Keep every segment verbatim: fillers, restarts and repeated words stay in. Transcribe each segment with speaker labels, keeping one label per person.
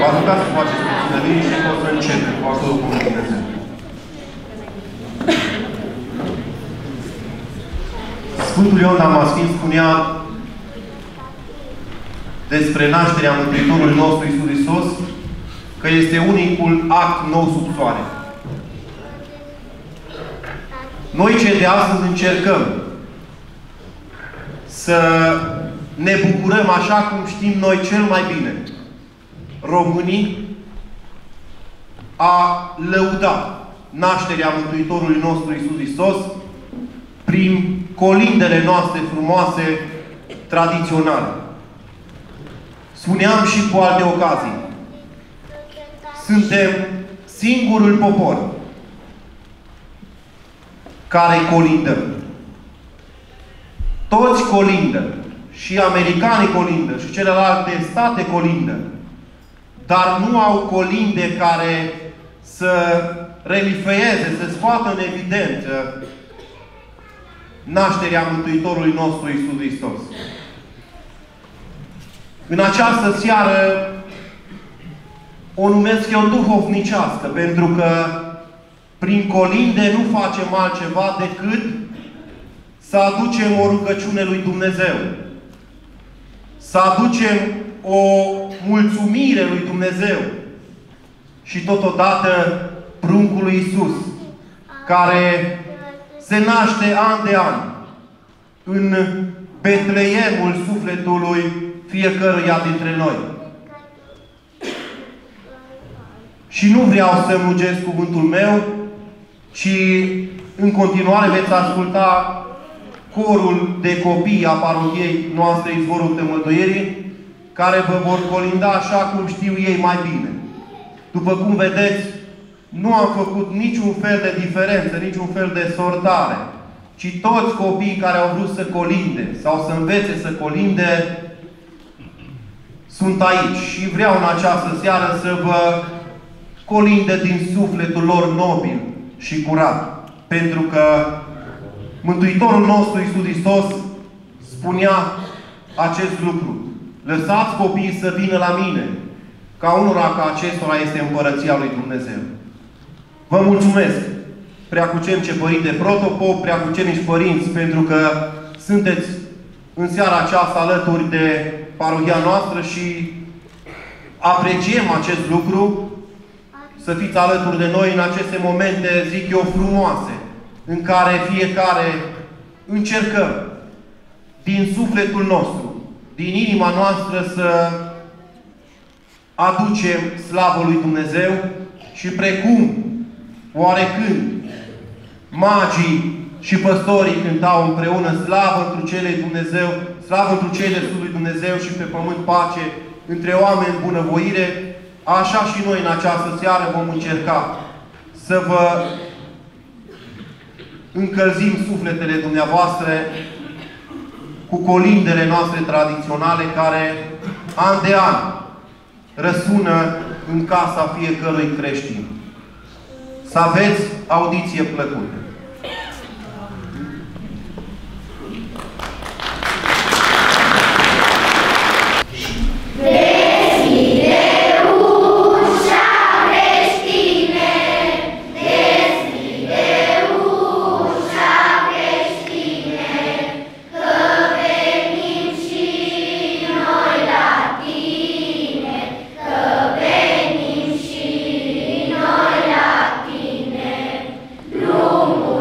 Speaker 1: V-aș ruga să faceți puțină liniște și o să începem cu ajutorul Bunului Dumnezeu. Sfântul Ion Damascin spunea despre nașterea Mântuitorului nostru Iisus Hristos că este unicul act nou sub soare. Noi cei de astăzi încercăm să ne bucurăm așa cum știm noi cel mai bine. Românii a lăudat nașterea Mântuitorului nostru Iisus Hristos prin colindele noastre frumoase, tradiționale. Spuneam și cu alte ocazii. Suntem singurul popor care colindă. Toți colindă. Și americanii colindă. Și celelalte state colindă. Dar nu au colinde care să relifeieze, să scoată în evidență nașterea Mântuitorului nostru Iisus Hristos. În această seară o numesc eu duhovnicească, pentru că prin colinde nu facem altceva decât să aducem o rugăciune lui Dumnezeu. Să aducem o mulțumire lui Dumnezeu. Și totodată pruncului Iisus, care se naște an de an în Betleemul sufletului fiecăruia dintre noi. Și nu vreau să mugesc cuvântul meu, ci în continuare veți asculta corul de copii a parohiei noastre Izvorul Tămăduirii, care vă vor colinda așa cum știu ei mai bine. După cum vedeți, nu am făcut niciun fel de diferență, niciun fel de sortare, ci toți copiii care au vrut să colinde sau să învețe să colinde sunt aici. Și vreau în această seară să vă colinde din sufletul lor nobil și curat. Pentru că Mântuitorul nostru Iisus Hristos spunea acest lucru. Lăsați copiii să vină la mine, ca unora ca acestora este împărăția lui Dumnezeu. Vă mulțumesc, preacucernice Părinte Protopop, preacucernici părinți, pentru că sunteți în seara aceasta alături de parohia noastră și apreciem acest lucru, să fiți alături de noi în aceste momente, zic eu, frumoase, în care fiecare încercăm din sufletul nostru, din inima noastră să aducem slavă lui Dumnezeu și precum oarecând magii și păstorii cântau împreună slavă întru cele Dumnezeu, slavă întru cele de sus lui Dumnezeu și pe pământ pace între oameni bunăvoire, așa și noi în această seară vom încerca să vă încălzim sufletele dumneavoastră cu colindele noastre tradiționale care an de an răsună în casa fiecărui creștin. Să aveți audiție plăcută!
Speaker 2: Drumul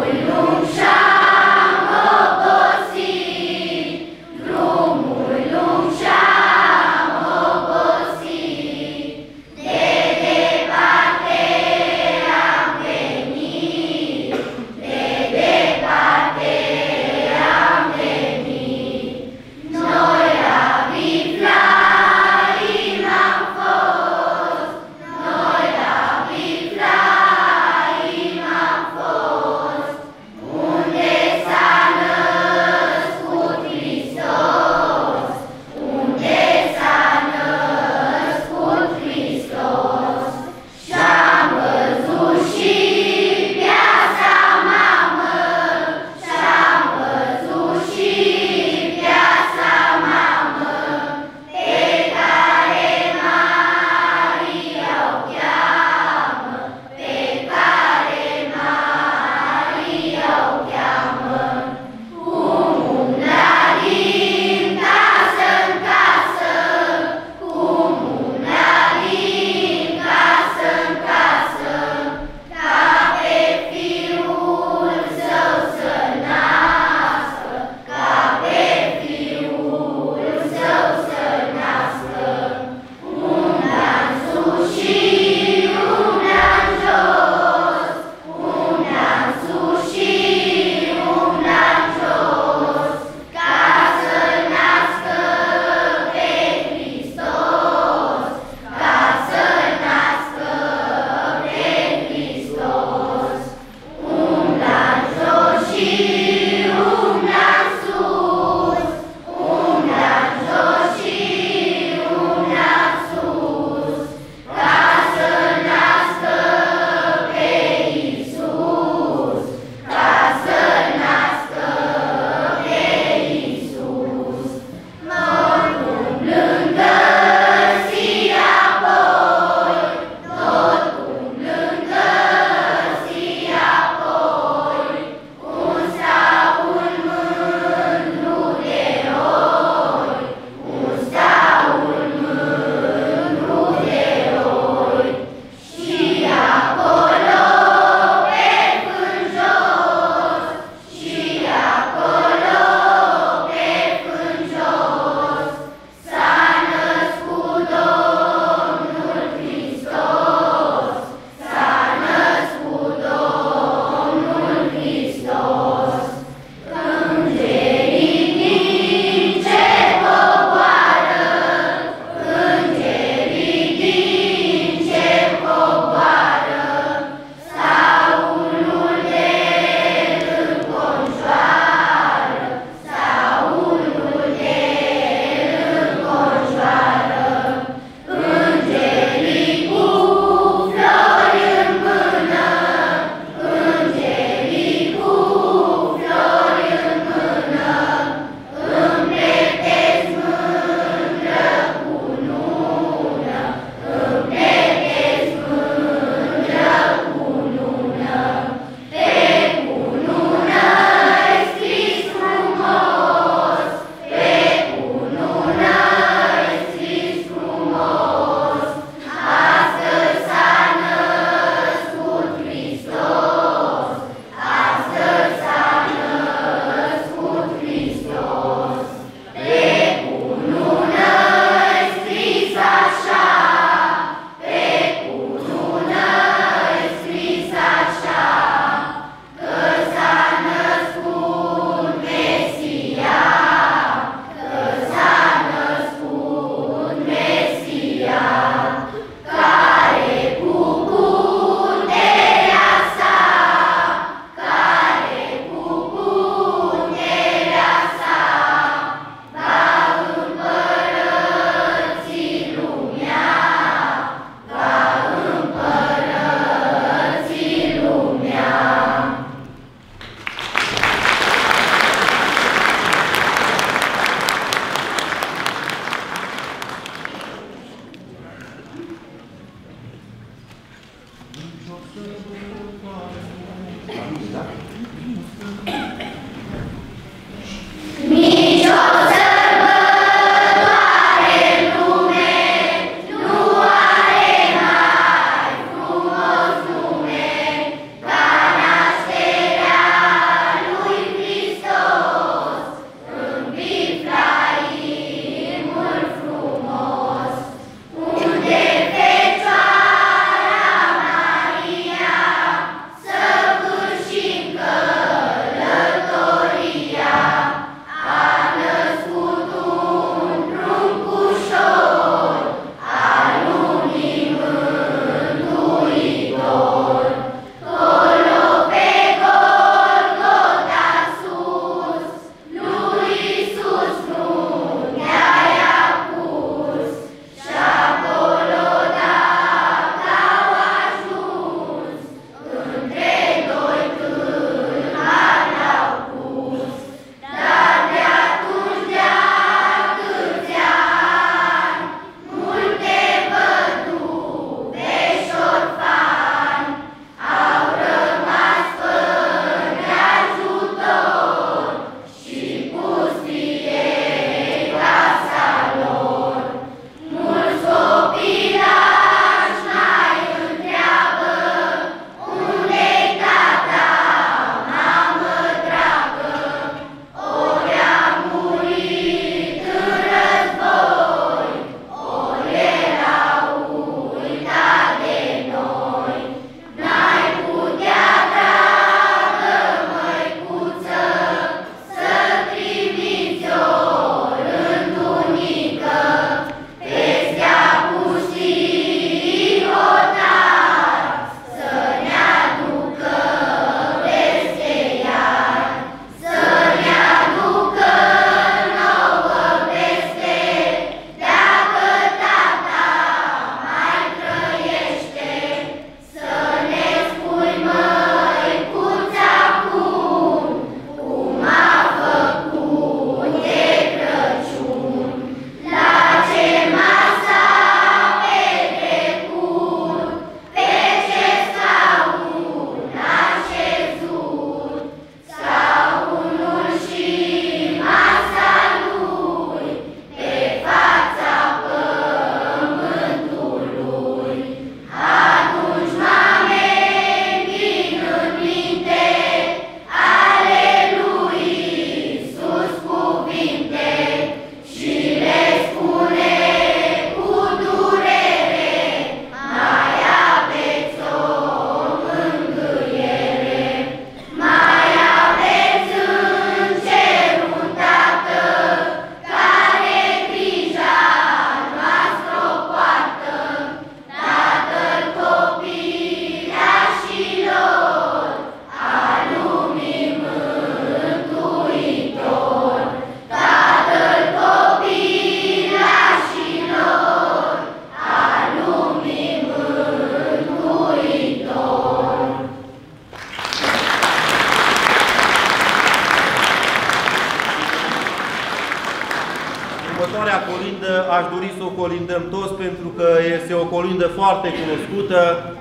Speaker 1: următoarea colindă aș dori să o colindăm toți, pentru că este o colindă foarte cunoscută.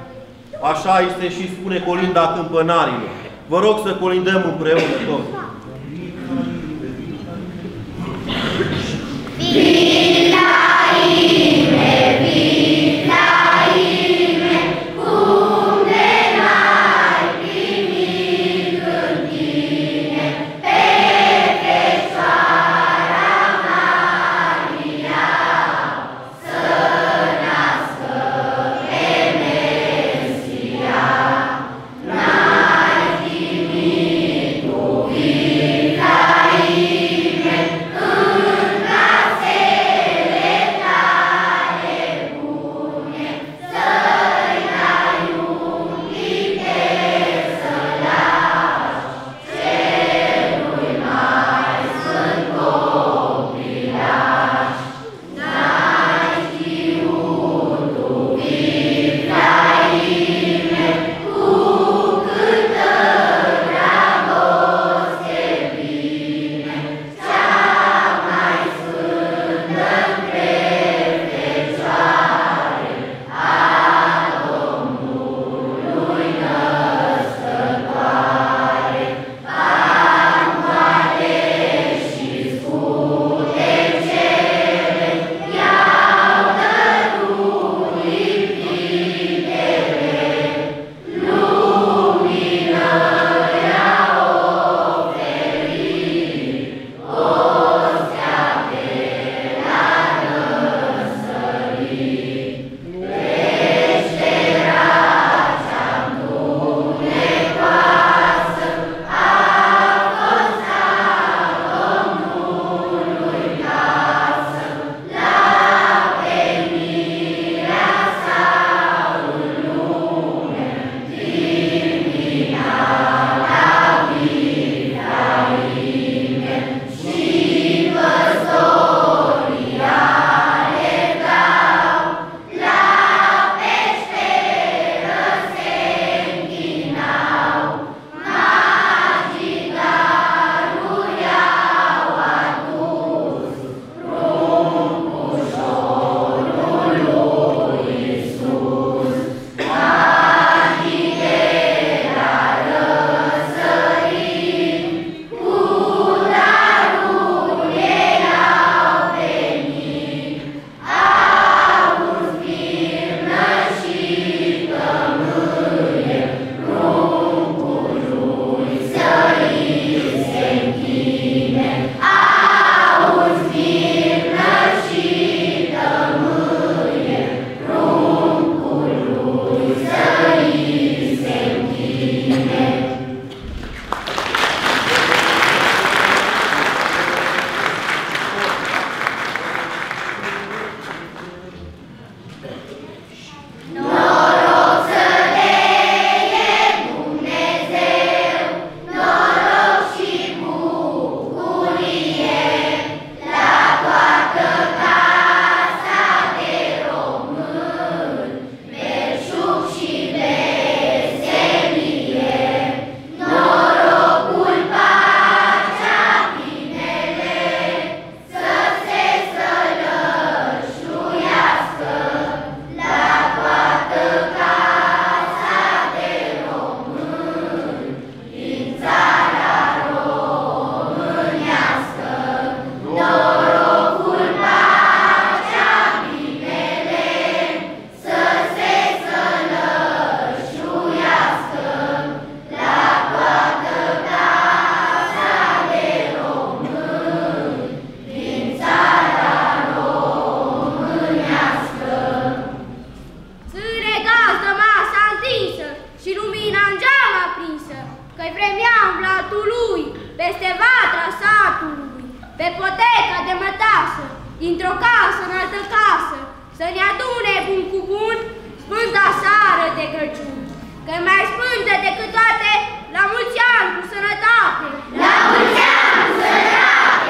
Speaker 1: Așa este și spune colinda câmpănarilor. Vă rog să colindăm împreună toți.
Speaker 2: Yeah. că-i vremea îmblatului, peste vatra satului, pe poteca de mătasă, dintr-o casă în altă casă, să ne adune bun cu bun sfânta seară de Crăciun. Că-i mai sfântă decât toate, la mulți ani cu sănătate!
Speaker 3: La mulți ani cu sănătate!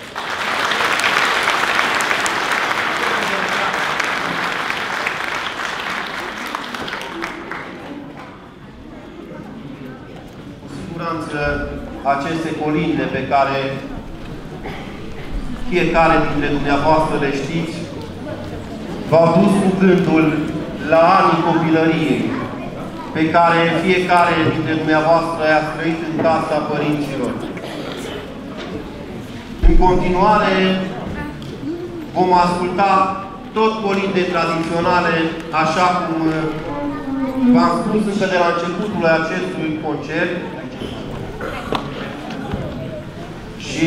Speaker 1: Cu siguranță aceste colinde pe care fiecare dintre dumneavoastră le știți, v-au dus cu gândul la anii copilăriei, pe care fiecare dintre dumneavoastră i-a trăit în casa părinților. În continuare, vom asculta tot colinde tradiționale, așa cum v-am spus încă de la începutul acestui concert. Și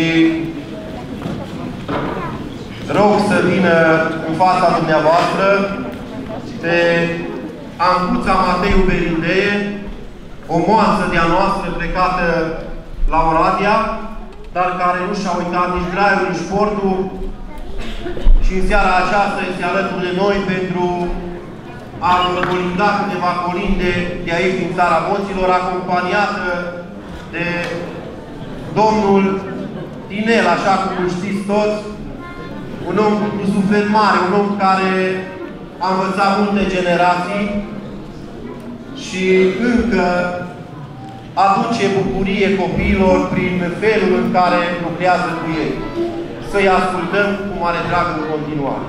Speaker 1: rog să vină în fața dumneavoastră pe Ancuța Mateiu Berindee, o moață de-a noastră plecată la Oradea, dar care nu și-a uitat nici graiul, nici portul, și în seara aceasta este alături de noi pentru a colinda câteva colinde de aici din țara Moților, acompaniată de domnul Tinel, așa cum îl știți toți, un om cu suflet mare, un om care a învățat multe generații și încă aduce bucurie copiilor prin felul în care lucrează cu ei. Să-i ascultăm cu mare drag în continuare.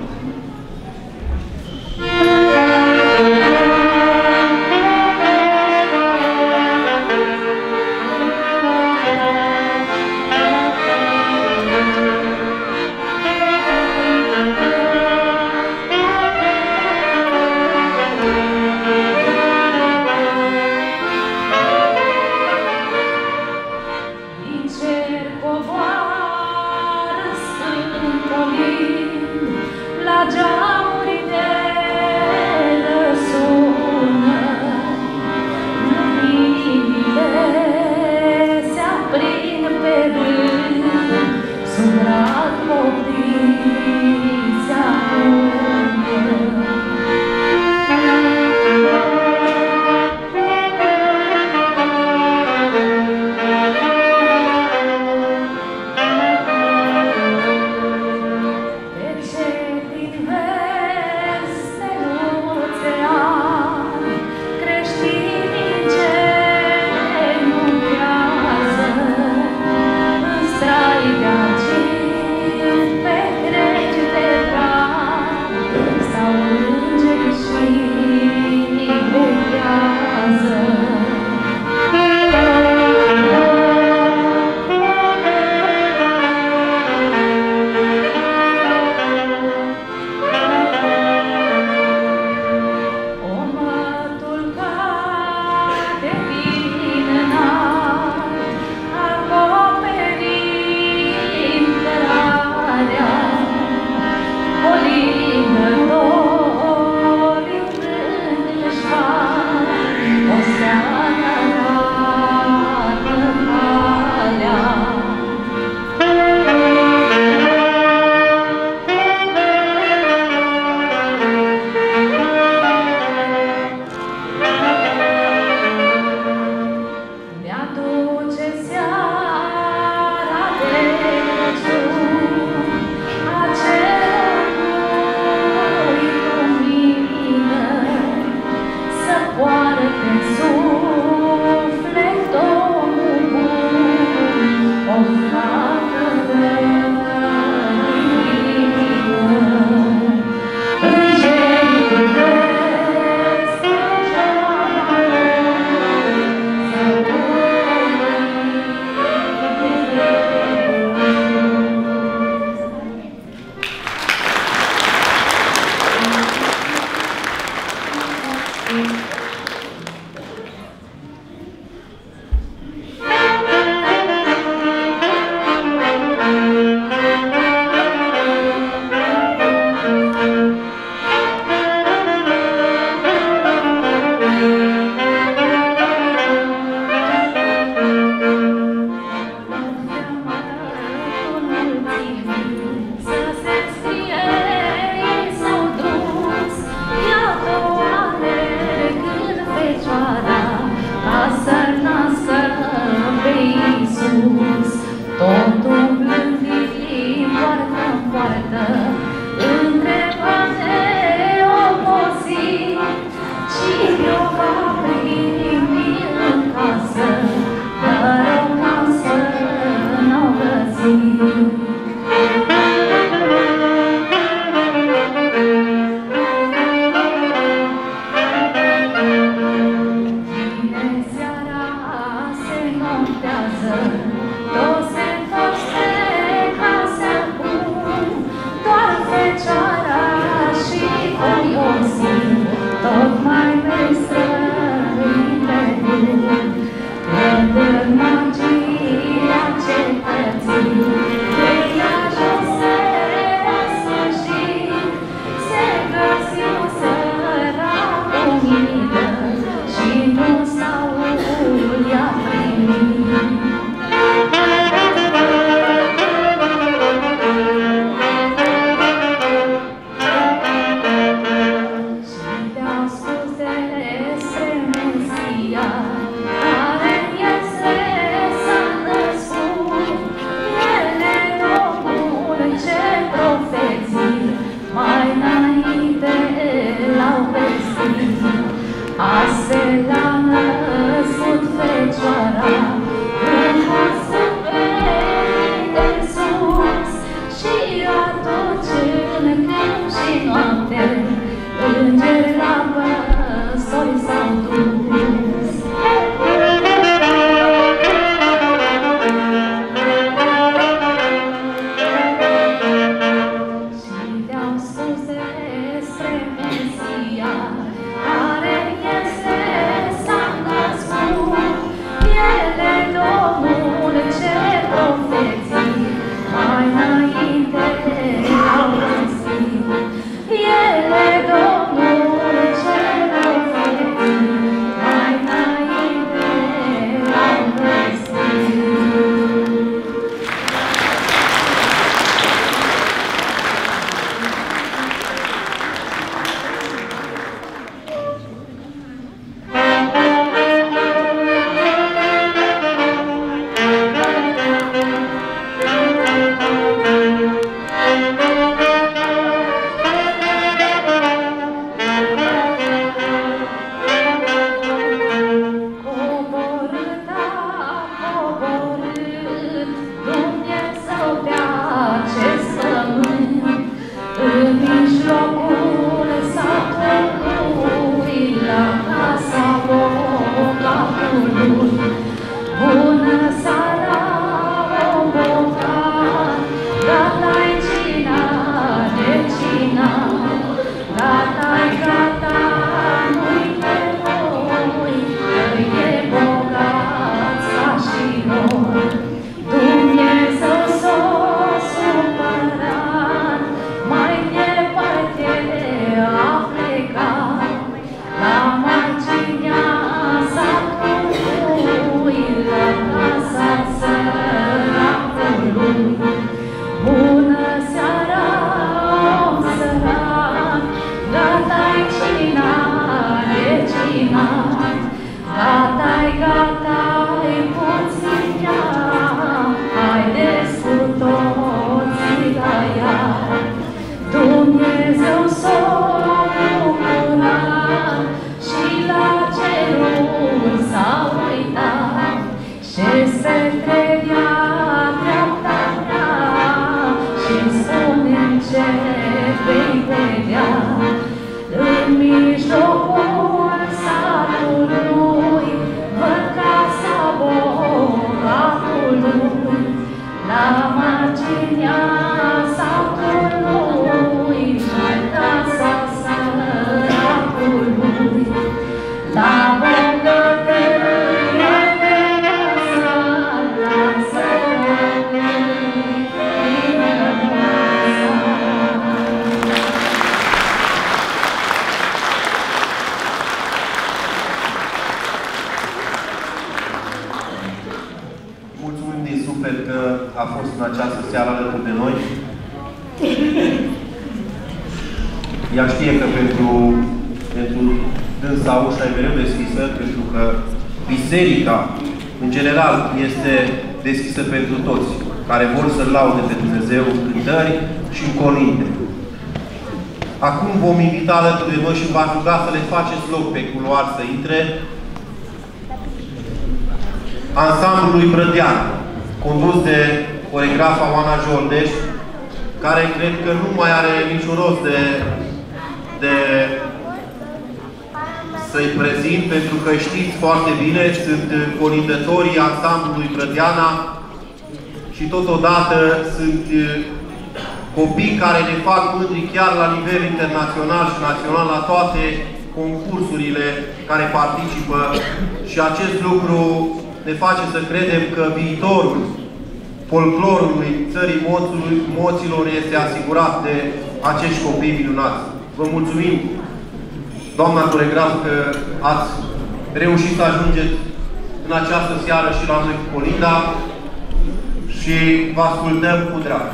Speaker 1: A fost în această seară alături de noi. Ea știe că pentru, pentru dânsa ușa e mereu deschisă, pentru că biserica, în general, este deschisă pentru toți care vor să-L laude pe Dumnezeu în cântări și în colinde. Acum vom invita alături de noi și v-aș ruga să le faceți loc pe culoar să intre ansamblului Brădean, condus de coregrafa Oana Joldeș, care cred că nu mai are niciun rost de, de să-i prezint, pentru că știți foarte bine, sunt colindătorii ansamblului Brădeana și totodată sunt copii care ne fac mândri chiar la nivel internațional și național la toate concursurile care participă și acest lucru ne face să credem că viitorul folclorului țării moților este asigurat de acești copii minunați. Vă mulțumim, doamna coregraf, că ați reușit să ajungeți în această seară și la noi cu colinda și vă ascultăm cu drag.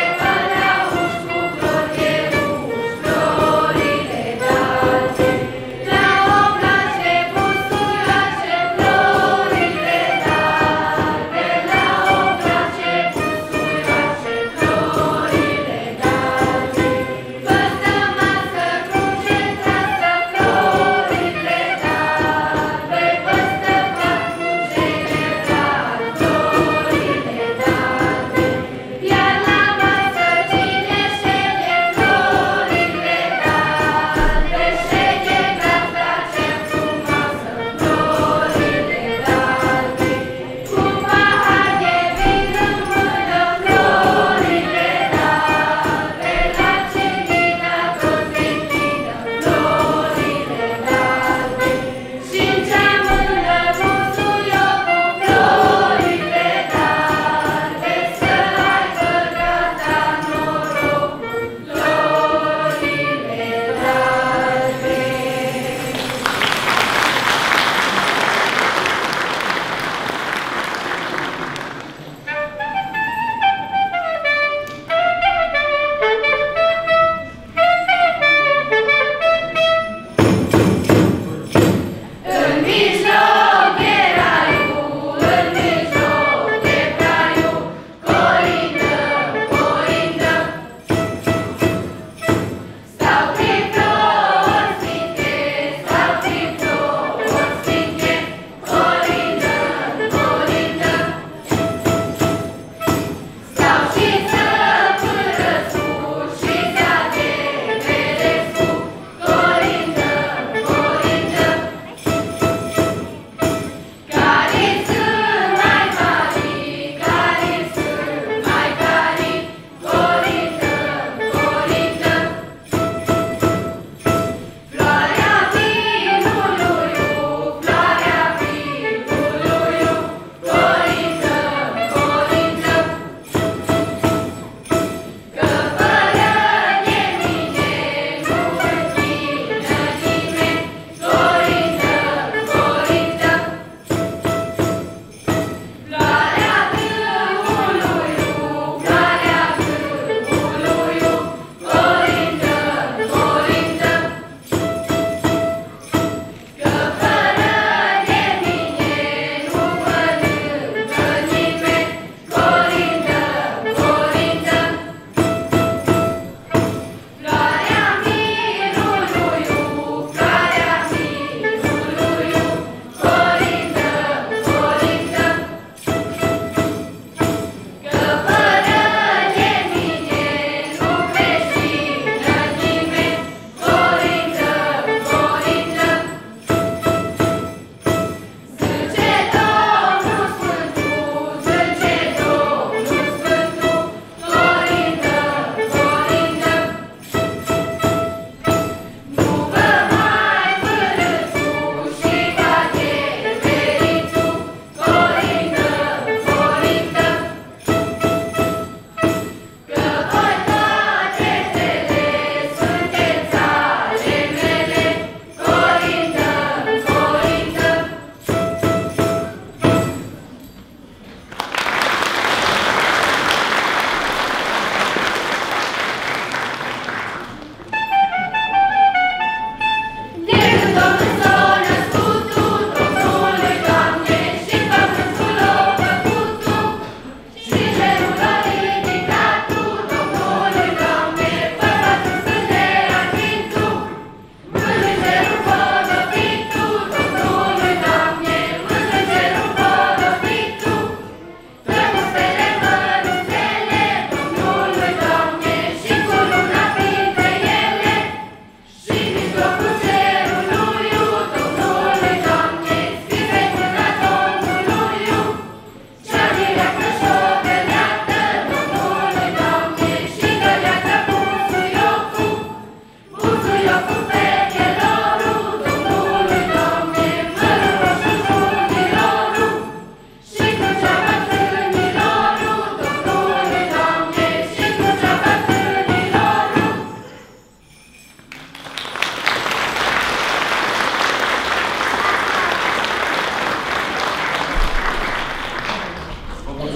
Speaker 3: Florile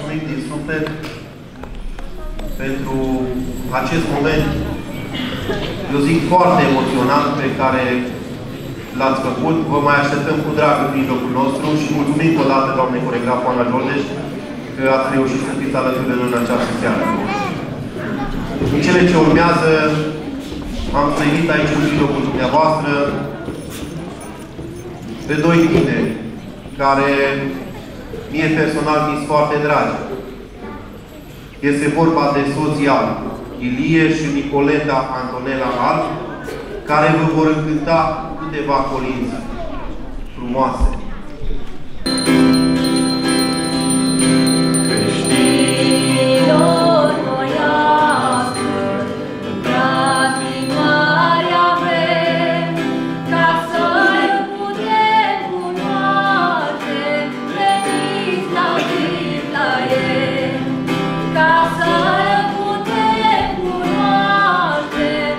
Speaker 1: mulțumim din suflet pentru acest moment, eu zic, foarte emoționant pe care l-ați făcut. Vă mai așteptăm cu drag în mijlocul nostru și mulțumim o dată, doamne coregraf Oana Joldeș, că ați reușit să fiți alături de noi în această seară. În cele ce urmează, am să invit aici în mijlocul dumneavoastră pe doi tineri care mie personal mi-s foarte dragi. Este vorba de soția Ilie și Nicoleta Antonela Al, care vă vor încânta câteva colinzi frumoase.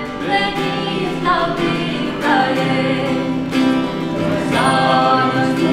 Speaker 3: Să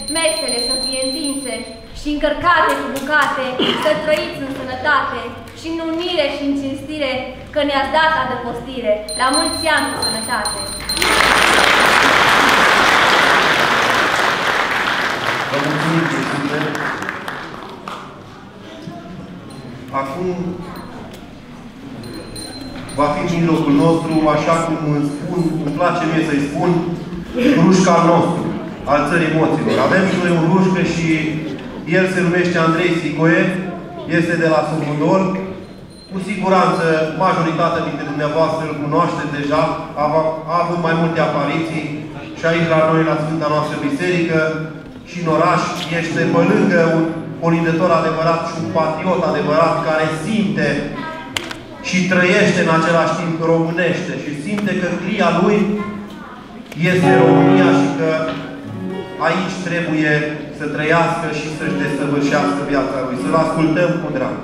Speaker 4: mesele să fie întinse și încărcate cu bucate, să trăiți în sănătate și în unire și în cinstire, că ne-ați dat adăpostire. La mulți ani cu sănătate!
Speaker 1: Vă mulțumim, Iisuse. Acum va fi în mijlocul nostru, așa cum îmi spun, îmi place mie să-i spun, rușca nostru, al țării emoțiilor. Avem și noi un rușcă și el se numește Andrei Sicoe, este de la Sufundol. Cu siguranță, majoritatea dintre dumneavoastră îl cunoașteți deja, a, a avut mai multe apariții și aici la noi, la Sfânta noastră Biserică și în oraș. Este pe lângă un polindător adevărat și un patriot adevărat care simte și trăiește în același timp românește și simte că clia lui este România și că aici trebuie să trăiască și să-și desăvârșească viața lui. Să-l ascultăm cu drag.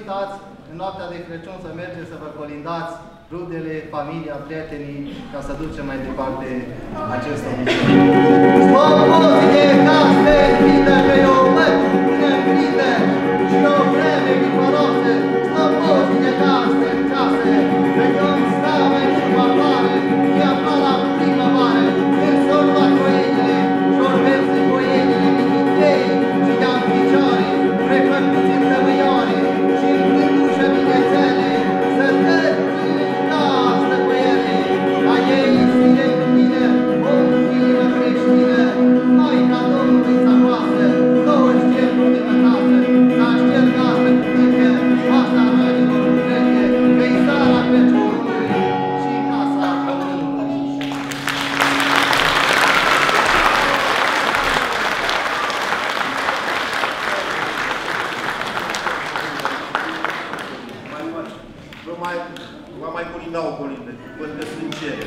Speaker 5: uitați, în noaptea de Crăciun să mergeți să vă colindați rudele, familia, prietenii, ca să ducem mai departe acest obicei. Slobozine, caste, vide, că eu văd până în gride și o vreme vicoroase. Slobozine, caste, case, că eu îmi stau mai mult valoare, și afla la primăvară, când s-or lua coienile, și-or verzi coienile din idei, și de-am picioare, prefăcuți în tămâioare, și în plândușă binețele, să dă castă cu ele, a ei fire în mine, o filimă creștină, Maica Domnului țăroasă, două șterguri de mătasă, să aștept casă cu tâcă, asta rănilor cu treche, că-i sara Crăciunului și casa Pământului.
Speaker 1: Vă mai, vă mai colinda o colinde. Văd că sunt cere.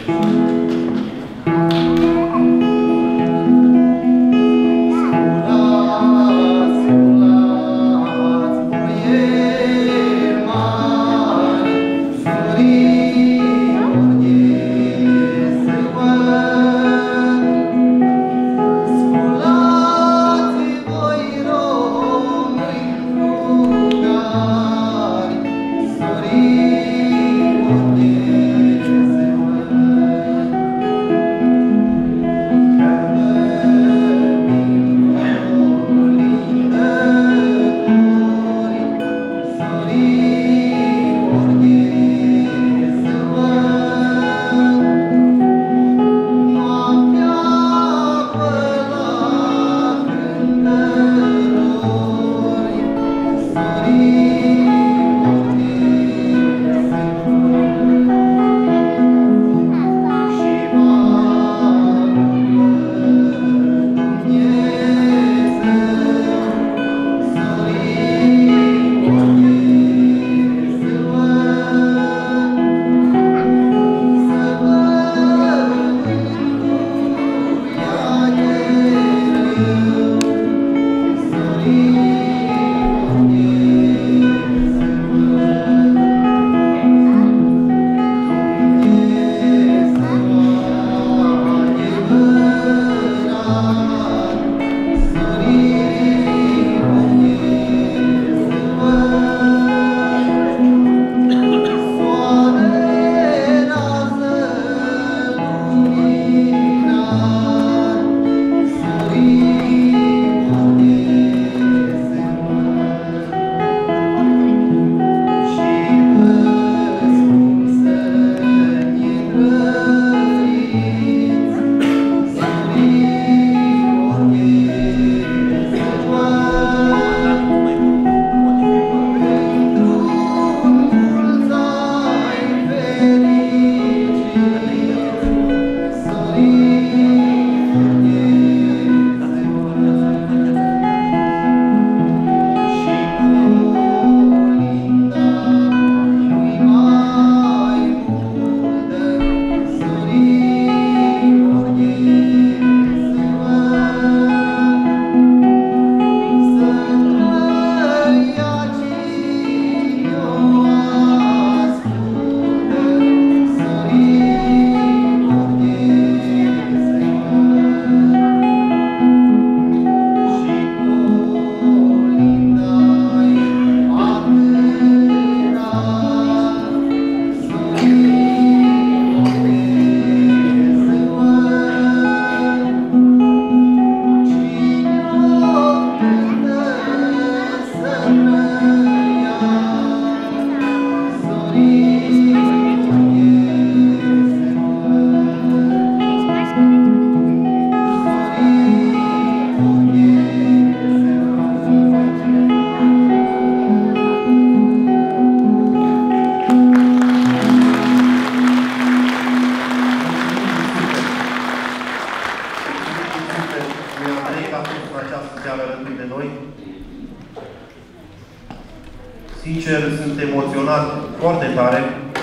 Speaker 1: Sincer, sunt emoționat foarte tare,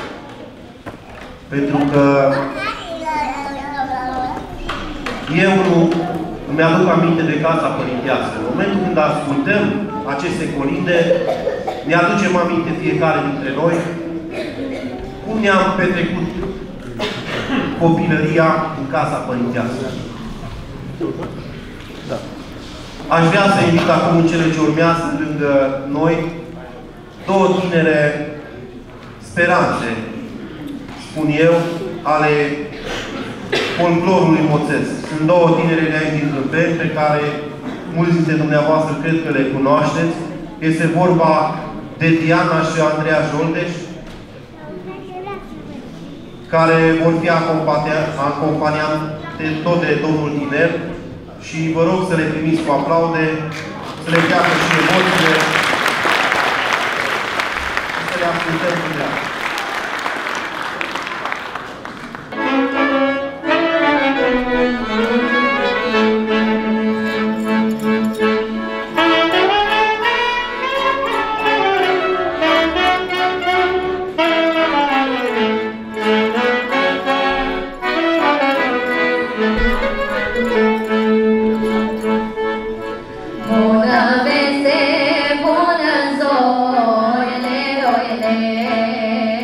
Speaker 1: pentru că eu nu îmi aduc aminte de casa părintească. În momentul când ascultăm aceste colinde, ne aducem aminte fiecare dintre noi cum ne-am petrecut copilăria în casa părintească. Aș vrea să invit acum în cele ce urmează lângă noi două tinere speranțe, spun eu, ale folclorului moțesc. Sunt două tinere de aici din Câmpeni, pe care mulți dintre dumneavoastră cred că le cunoașteți. Este vorba de Diana și Andreea Joldeș, care vor fi acompaniate tot de domnul Tiner, și vă rog să le primiți cu aplaude, să le cheamă și emoțiile, și să le ascultăm cu ea.
Speaker 3: Bună veste, bună zoile, oile,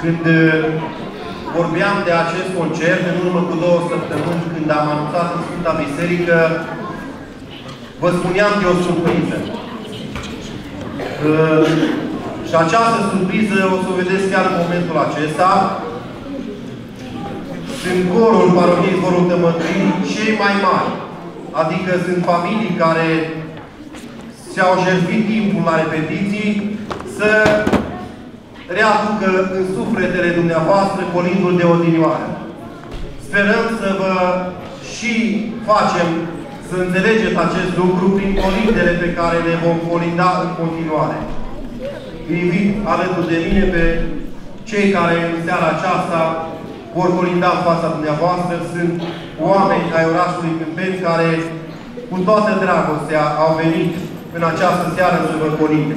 Speaker 1: când vorbeam de acest concert, în urmă cu două săptămâni, când am anunțat în Sfânta Biserică, vă spuneam de o surpriză. Și această surpriză o să o vedeți chiar în momentul acesta. Sunt corul parohiei Zborul Tămăduirii cei mai mari. Adică sunt familii care și-au jertfit timpul la repetiții să readucă în sufletele dumneavoastră colindul de odinioară. Sperăm să vă și facem să înțelegeți acest lucru prin colindele pe care le vom colinda în continuare. Îi invit alături de mine pe cei care în seara aceasta vor colinda în fața dumneavoastră. Sunt oameni ai orașului Câmpeni care cu toată dragostea au venit în această seară să vă colinde.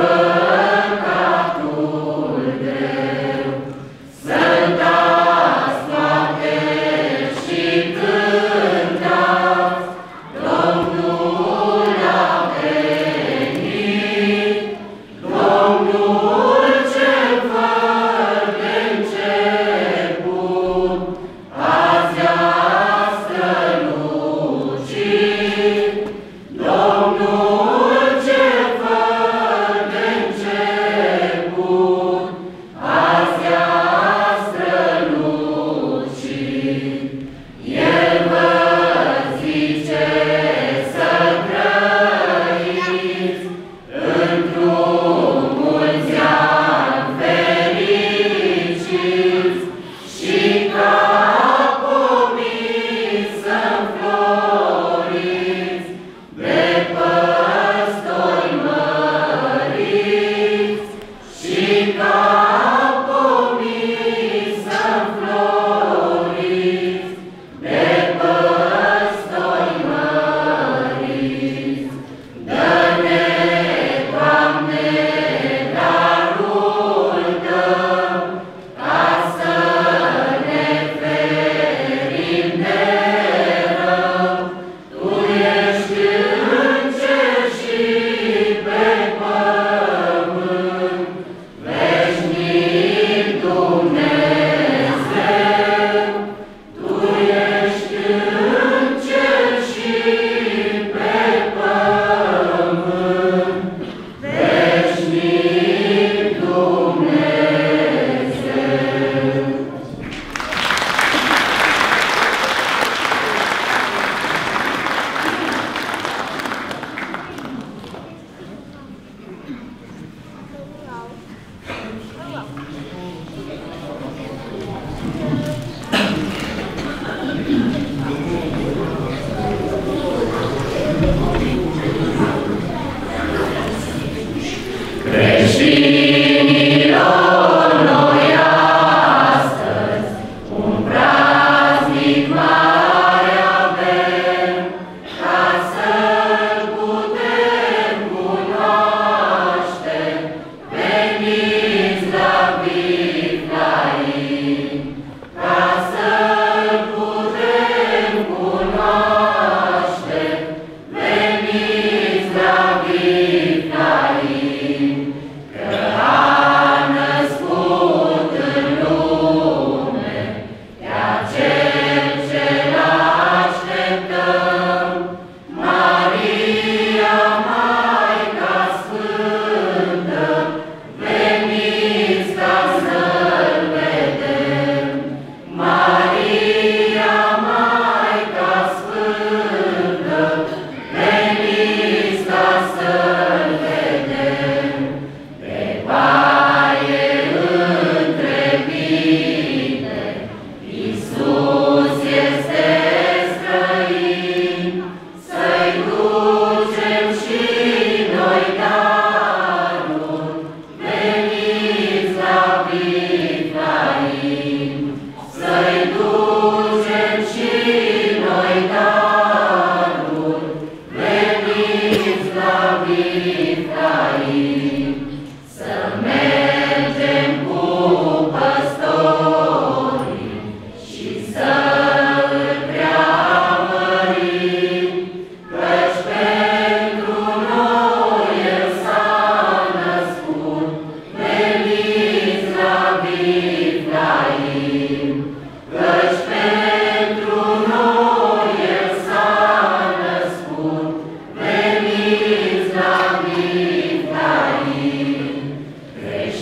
Speaker 3: Creștinii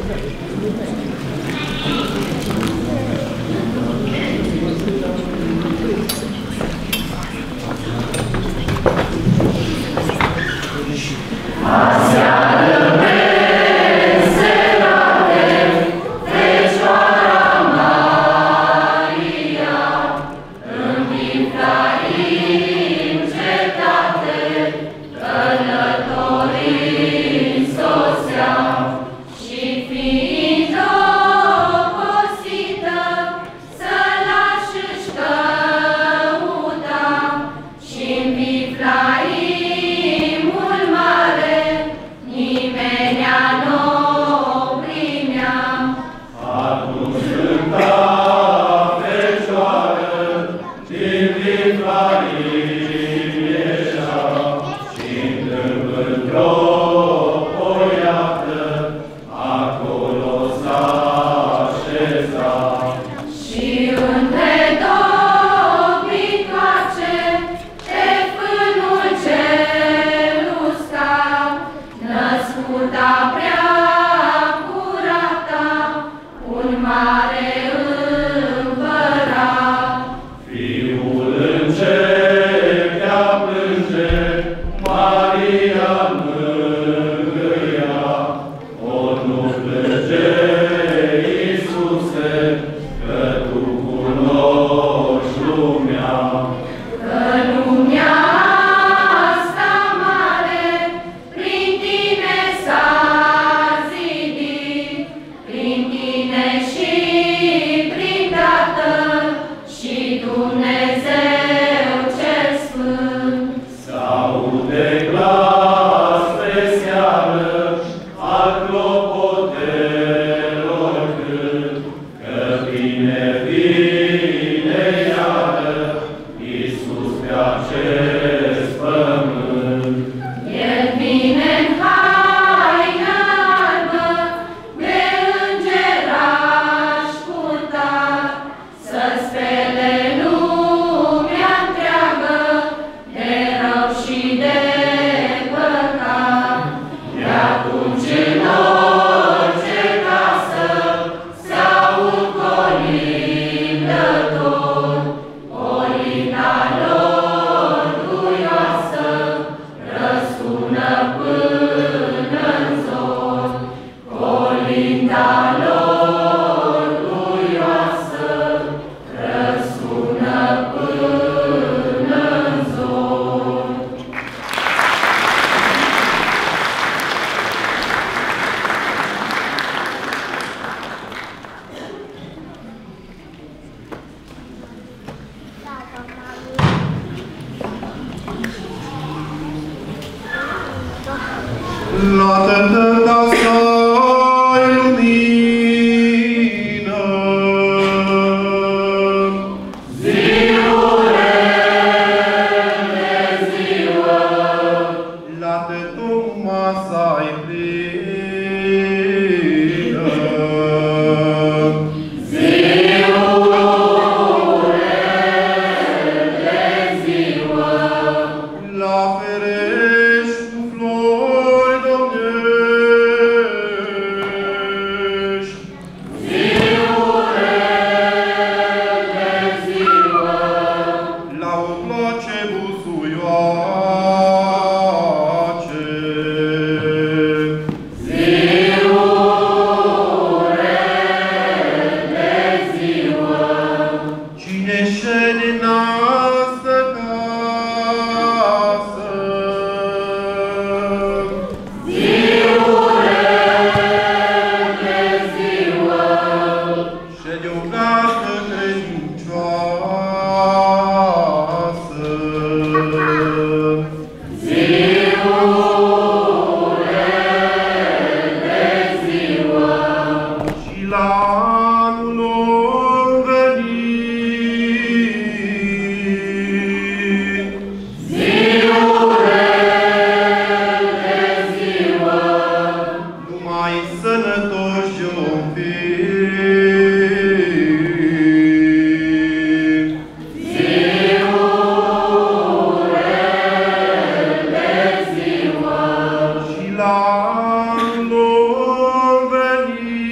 Speaker 1: l'anno venit.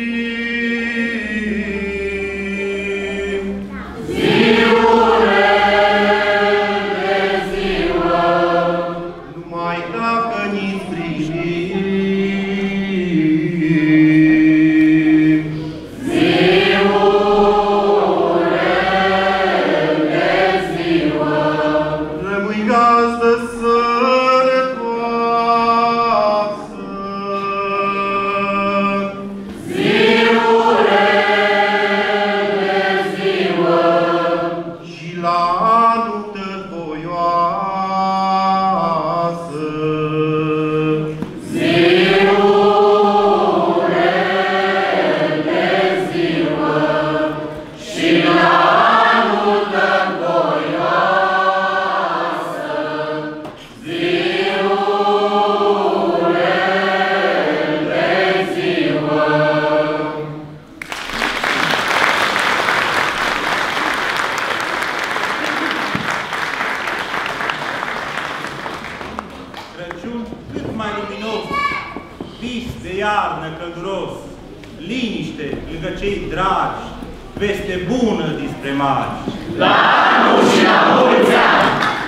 Speaker 6: liniște lângă cei dragi, veste bună dinspre mari.
Speaker 3: La anul și la mulți ani!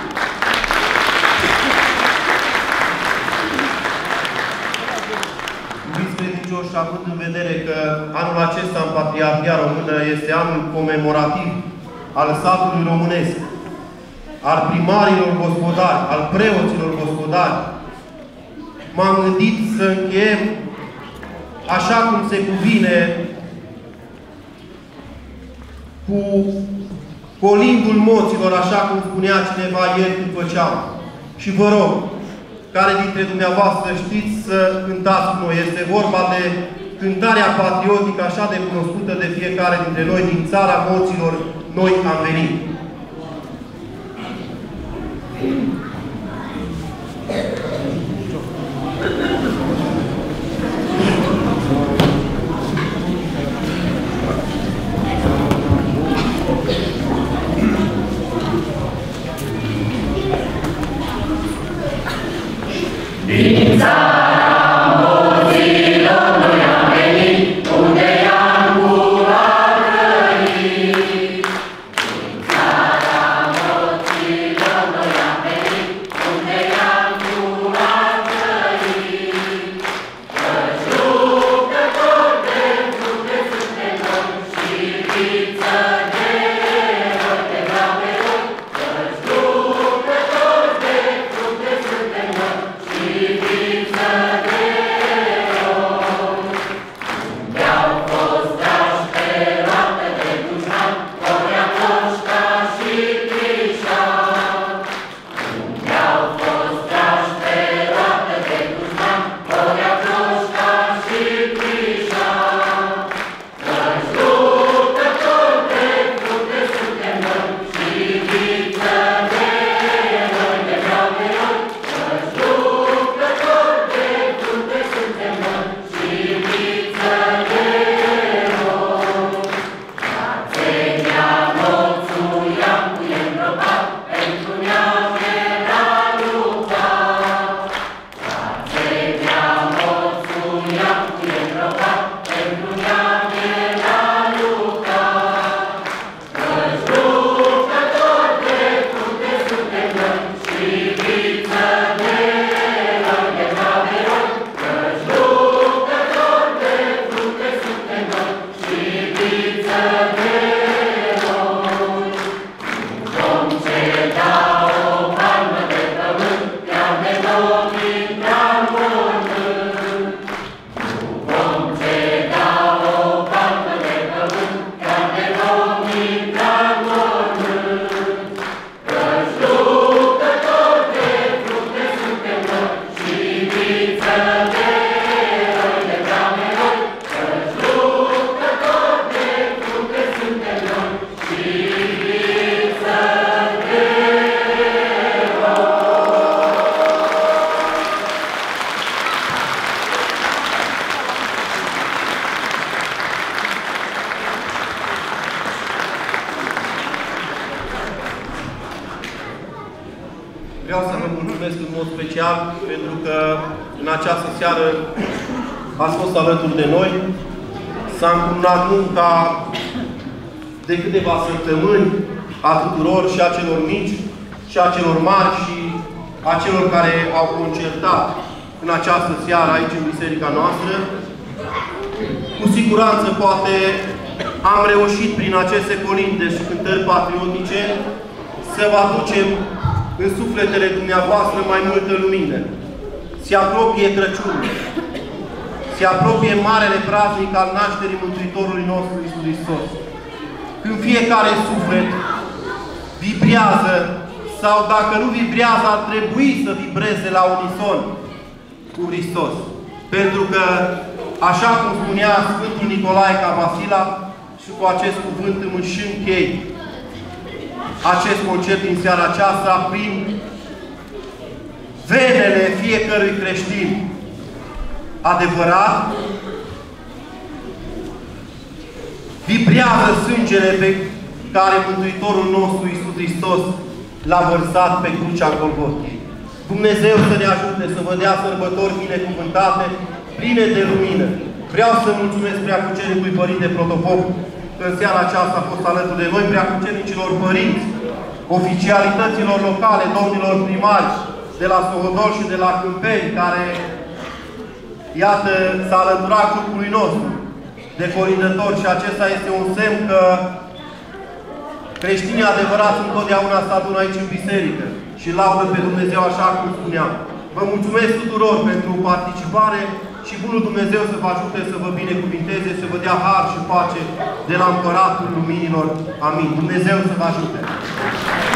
Speaker 1: Iubiți credincioși, având în vedere că anul acesta în Patriarhia Română este anul comemorativ al satului românesc, al primarilor gospodari, al preoților gospodari, m-am gândit să încheiem așa cum se cuvine, cu colindul moților, așa cum spunea cineva ieri când făceam. Și vă rog, care dintre dumneavoastră știți să cântați cu noi. Este vorba de cântarea patriotică așa de cunoscută de fiecare dintre noi, din țara moților, noi am venit.
Speaker 3: Din țara moților noi am venit, unde i-am curat trăit. Din țara moților noi am venit, unde i-am curat trăit. Căci luptători de fructe suntem noi și viță de eroi de vreau pe noi. Căci luptători de fructe suntem noi. Viță de eroi, unde-au fost trași pe roată de dușman, Horia Coșca și Crișan. Unde-au fost trași pe roată de dușman, Horia Coșca și Crișan. Căci luptători de fructe suntem noi și viță de eroi de vreau pe noi. Căci luptători de fructe suntem noi și viță de eroi. Ațenia moțul i-am cu el îngropat, pentru neam era luptat. Ațenia moțul i-am cu el îngropat, pentru neam era luptat. Căci luptători de fructe suntem noi și viță de eroi de vreau pe noi. Căci luptători de fructe suntem noi și viță de eroi. Vom ceda o palmă de pământ, iar de vom intra în mormânt. Nu vom ceda o palmă de pământ, iar de vom intra în mormânt. Căci luptători de fructe suntem noi și viță de eroi de vreau pe noi. Căci luptători de fructe suntem noi și viță de eroi.
Speaker 1: Vreau să vă mulțumesc în mod special pentru că în această seară ați fost alături de noi. S-a încununat munca de câteva săptămâni a tuturor, și a celor mici, și a celor mari, și a celor care au concertat în această seară aici în biserica noastră. Cu siguranță, poate, am reușit prin aceste colinde și cântări patriotice să vă aducem în sufletele dumneavoastră mai multă lumină. Se apropie Crăciunul. Se apropie marele praznic al nașterii Mântuitorului nostru Iisus Hristos. Când fiecare suflet vibrează, sau dacă nu vibrează, ar trebui să vibreze la unison cu Hristos. Pentru că, așa cum spunea Sfântul Nicolae Cavasila, și cu acest cuvânt îmi și închei acest concert din seara aceasta, prin venele fiecărui creștin adevărat, vibrează sângele pe care Mântuitorul nostru Iisus Hristos l-a vărsat pe crucea Golgotei. Dumnezeu să ne ajute să vă dea sărbători binecuvântate, pline de lumină, Vreau să mulțumesc Preacucernicului Părinte Protopop că în seara aceasta a fost alături de noi, Preacucernicilor părinți, oficialităților locale, domnilor primari de la Sohodol și de la Câmpeni, care, iată, s-a alăturat grupului nostru de colindători și acesta este un semn că creștinii adevărați întotdeauna se adună aici în biserică și laudă pe Dumnezeu așa cum spuneam. Vă mulțumesc tuturor pentru participare și Bunul Dumnezeu să vă ajute să vă binecuvinteze, să vă dea har și pace de la Împăratul Luminilor. Amin. Dumnezeu să vă ajute!